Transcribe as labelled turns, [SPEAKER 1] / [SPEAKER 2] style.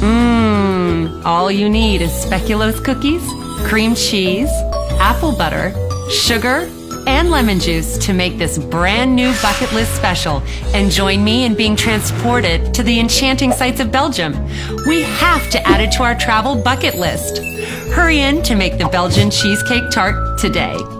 [SPEAKER 1] All you need is speculoos cookies, cream cheese, apple butter, sugar, and lemon juice to make this brand new bucket list special, and join me in being transported to the enchanting sights of Belgium. We have to add it to our travel bucket list. Hurry in to make the Belgian Cheesecake Tart today.